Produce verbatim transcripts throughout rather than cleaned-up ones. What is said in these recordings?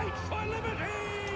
Fight for liberty!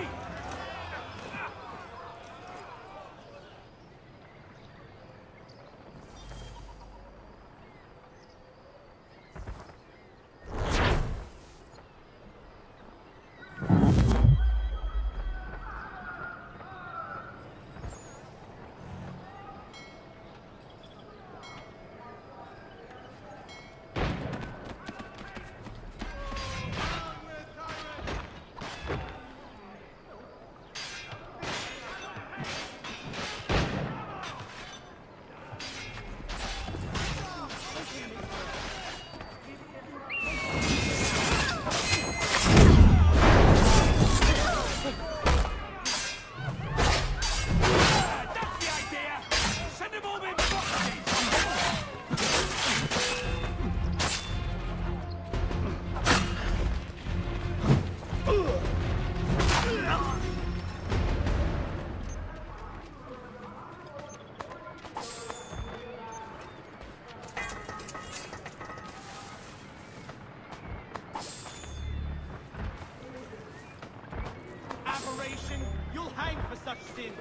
You'll hang for such sins.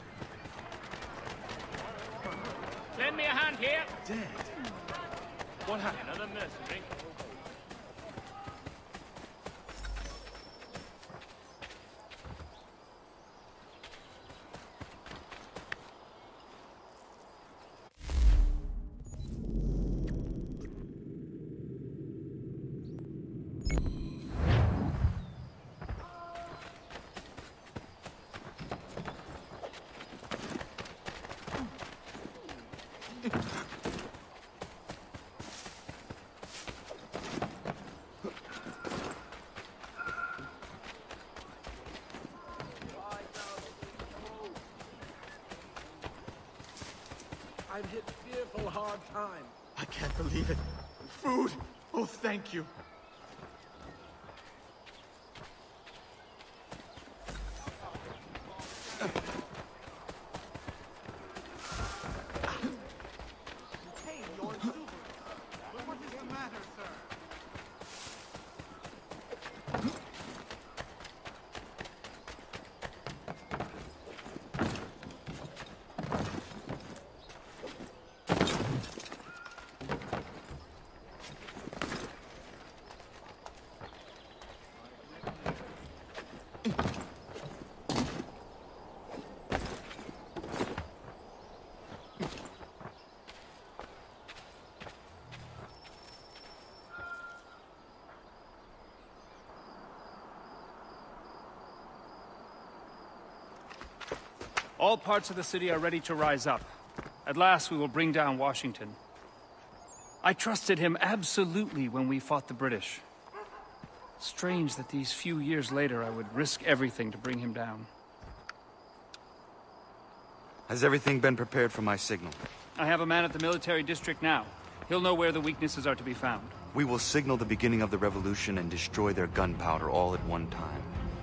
Lend me a hand here. Dead? What happened? Another mercenary. I've hit fearful hard time. I can't believe it. Food! Oh, thank you. Hey, you're in silver. But what is the matter, sir? All parts of the city are ready to rise up. At last we will bring down Washington. I trusted him absolutely when we fought the British. Strange that these few years later I would risk everything to bring him down. Has everything been prepared for my signal? I have a man at the military district now. He'll know where the weaknesses are to be found. We will signal the beginning of the revolution and destroy their gunpowder all at one time.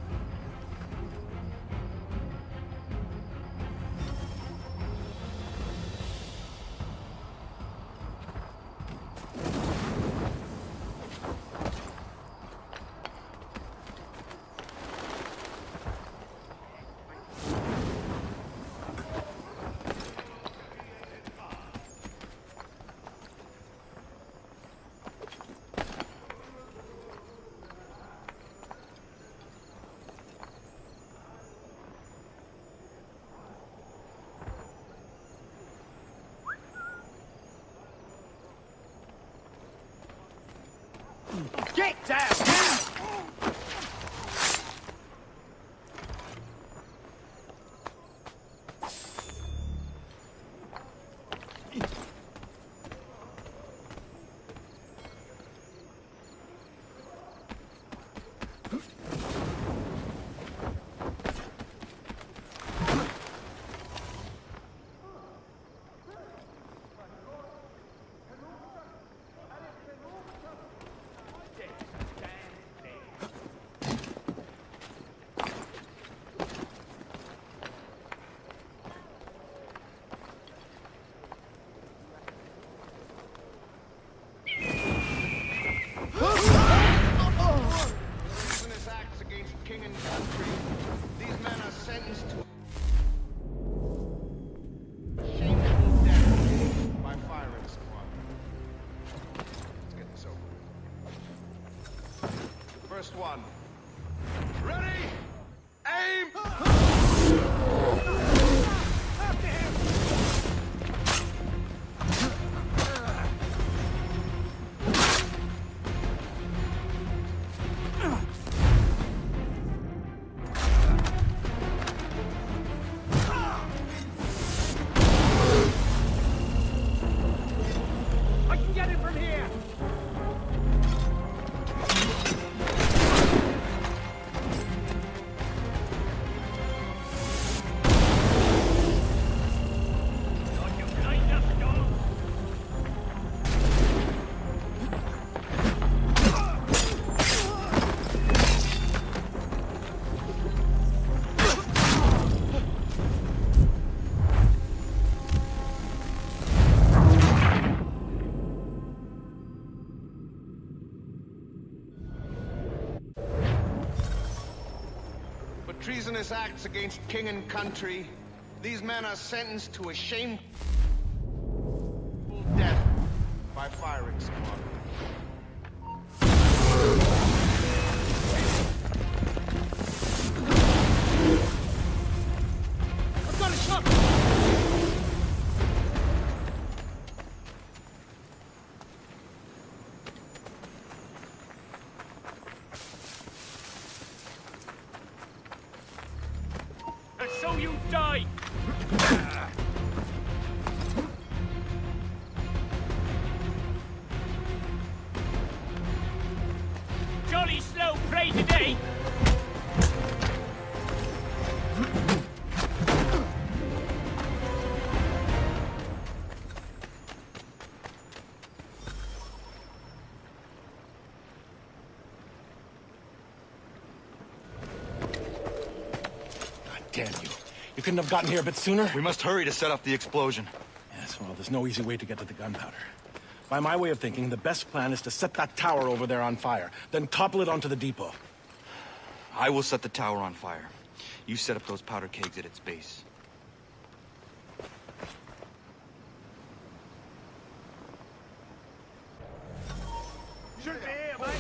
Get down! king and country. These men are sentenced to shameful death by firing squad. Let's get this over with. First one. Ready? Aim! After him! I can get it from here! For treasonous acts against king and country, these men are sentenced to a shameful death by firing squad. I've got a shot! And so you die! Jolly slow prey today! Damn you. You couldn't have gotten here a bit sooner? We must hurry to set off the explosion. Yes, well, there's no easy way to get to the gunpowder. By my way of thinking, the best plan is to set that tower over there on fire, then topple it onto the depot. I will set the tower on fire. You set up those powder kegs at its base. Should be here, mate!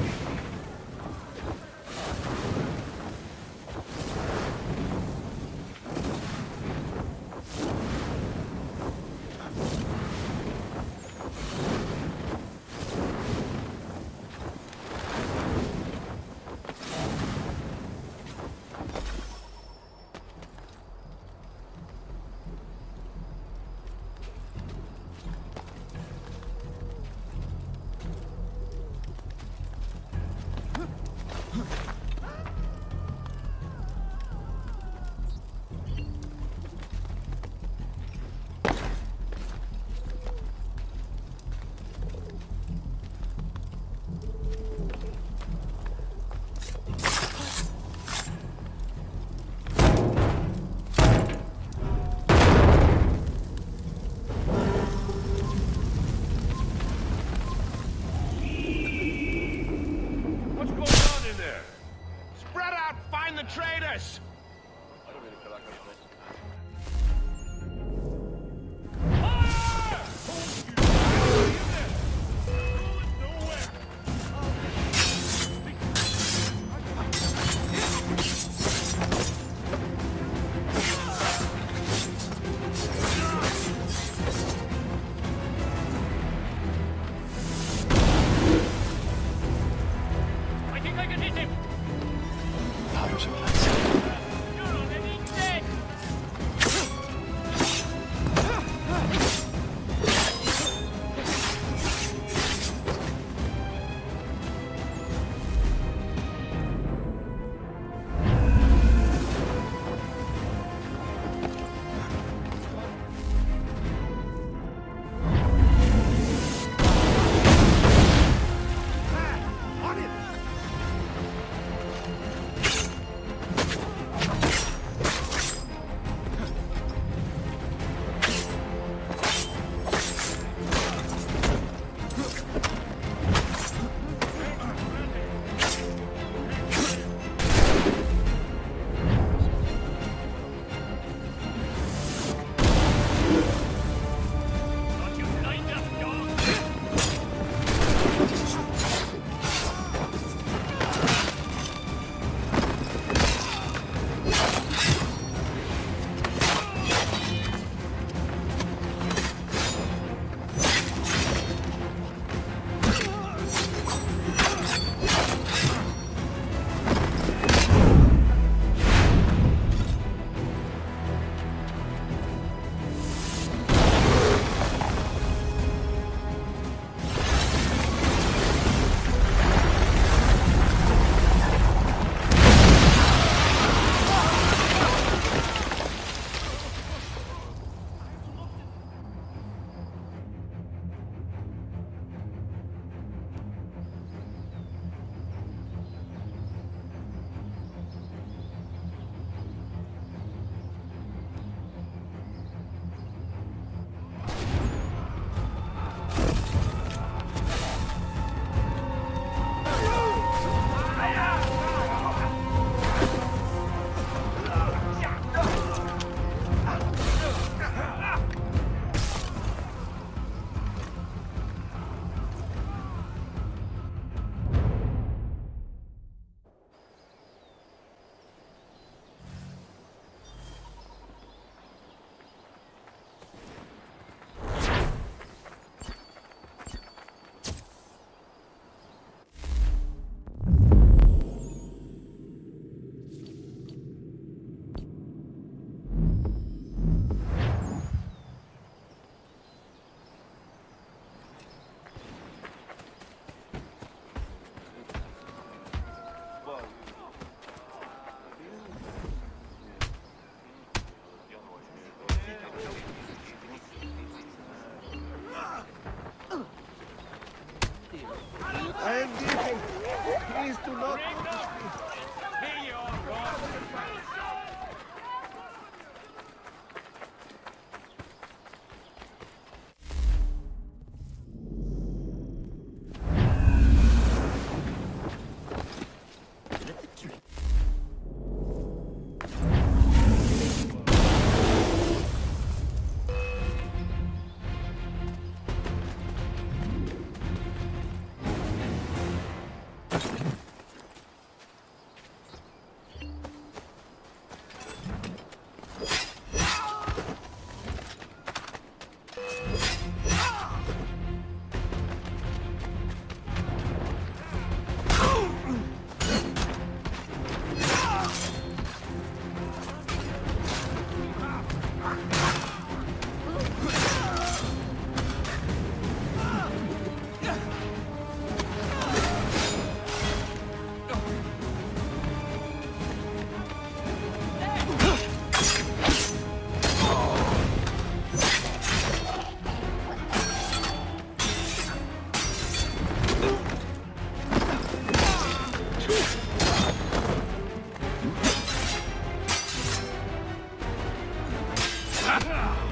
What's going on in there? Spread out, find the traitors! I think I can hit him! Powder's in place. You're already dead! On it!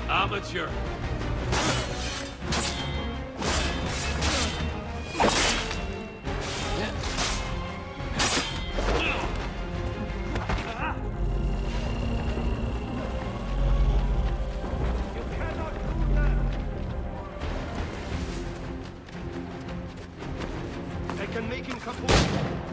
Amateur. I can make him kaput.